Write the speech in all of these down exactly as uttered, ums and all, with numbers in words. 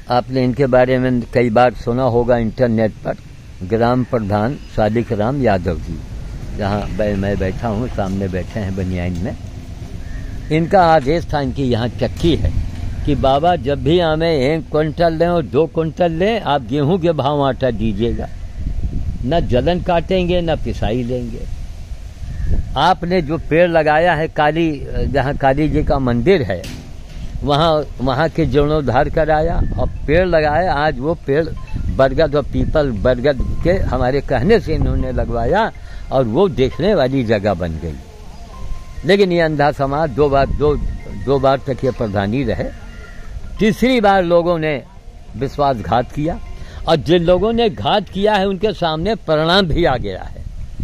आपने इनके बारे में कई बार सुना होगा इंटरनेट पर, ग्राम प्रधान सादिक राम यादव जी, जहाँ मैं बैठा हूँ, सामने बैठे हैं बनियान में। इनका आदेश था, इनकी यहाँ चक्की है कि बाबा जब भी हमें एक क्विंटल लें और दो क्विंटल लें, आप गेहूं के भाव आटा दीजिएगा, न जलन काटेंगे न पिसाई लेंगे। आपने जो पेड़ लगाया है काली, जहाँ काली जी का मंदिर है, वहाँ वहाँ के जीर्णोद्धार कराया और पेड़ लगाया। आज वो पेड़ बरगद और पीपल, बरगद के हमारे कहने से इन्होंने लगवाया और वो देखने वाली जगह बन गई। लेकिन ये अंधा समाज दो बार दो दो बार तक ये प्रधानी रहे। तीसरी बार लोगों ने विश्वासघात किया और जिन लोगों ने घात किया है उनके सामने परिणाम भी आ गया है,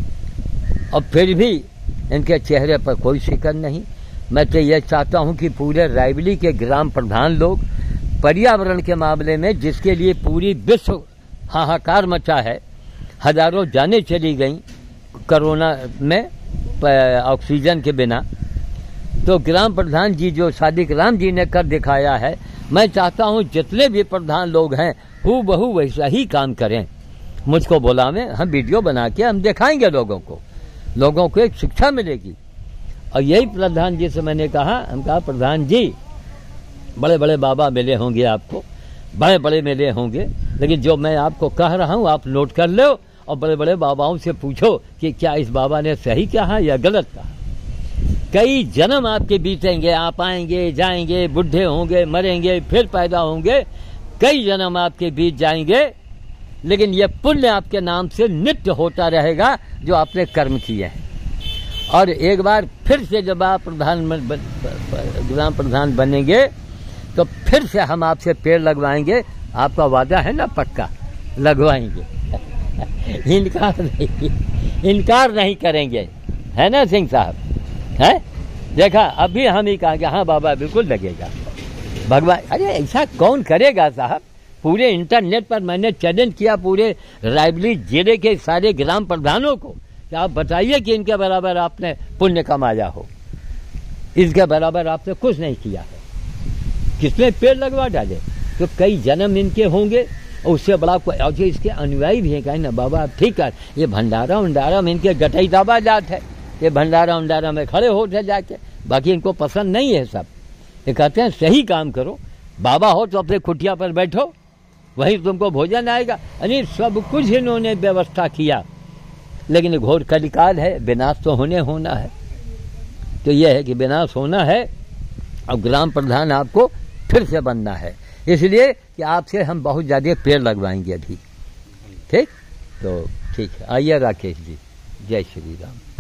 और फिर भी इनके चेहरे पर कोई शिकन नहीं। मैं तो ये चाहता हूं कि पूरे रायबली के ग्राम प्रधान लोग पर्यावरण के मामले में, जिसके लिए पूरी विश्व हाहाकार मचा है, हजारों जानें चली गईं कोरोना में ऑक्सीजन के बिना, तो ग्राम प्रधान जी जो सादिक राम जी ने कर दिखाया है, मैं चाहता हूं जितने भी प्रधान लोग हैं हूबहू वैसा ही काम करें। मुझको बुलावें, हम वीडियो बना के हम दिखाएंगे लोगों को, लोगों को एक शिक्षा मिलेगी। और यही प्रधान जी से मैंने कहा, हम कहा प्रधान जी बड़े बड़े बाबा मिले होंगे आपको, बड़े बड़े मिले होंगे, लेकिन जो मैं आपको कह रहा हूँ आप नोट कर लो और बड़े बड़े बाबाओं से पूछो कि क्या इस बाबा ने सही कहा या गलत कहा। कई जन्म आपके बीतेंगे, आप आएंगे जाएंगे, बुढ़े होंगे, मरेंगे, फिर पैदा होंगे, कई जन्म आपके बीत जाएंगे, लेकिन यह पुण्य आपके नाम से नित्य होता रहेगा जो आपने कर्म किए हैं। और एक बार फिर से जब आप प्रधान ग्राम प्रधान बनेंगे तो फिर से हम आपसे पेड़ लगवाएंगे। आपका वादा है ना? पक्का लगवाएंगे। इनकार नहीं, इनकार नहीं करेंगे, है ना सिंह साहब? है देखा, अभी हम ही कहा कि हाँ बाबा बिल्कुल लगेगा। भगवान, अरे ऐसा कौन करेगा साहब? पूरे इंटरनेट पर मैंने चैलेंज किया पूरे रायबली जिले के सारे ग्राम प्रधानों को कि आप बताइए कि इनके बराबर आपने पुण्य कमाया हो। इसके बराबर आपने कुछ नहीं किया है। किसने पेड़ लगवा डाले? तो कई जन्म इनके होंगे और उससे बड़ा कोई, और जो इसके अनुयायी भी हैं, कहें ना बाबा ठीक है, ये भंडारा उंडारा में इनके गटई दाबा जात है, ये भंडारा उंडारा में खड़े होते जाके, बाकी इनको पसंद नहीं है सब। ये कहते हैं सही काम करो, बाबा हो तो अपने कुटिया पर बैठो, वही तुमको भोजन आएगा। यानी सब कुछ इन्होंने व्यवस्था किया, लेकिन घोर कलिकाल है, विनाश तो होने होना है। तो यह है कि विनाश होना है और ग्राम प्रधान आपको फिर से बनना है, इसलिए कि आपसे हम बहुत ज़्यादा पेड़ लगवाएंगे अभी। ठीक, तो ठीक है, आइए राकेश जी। जय श्री राम।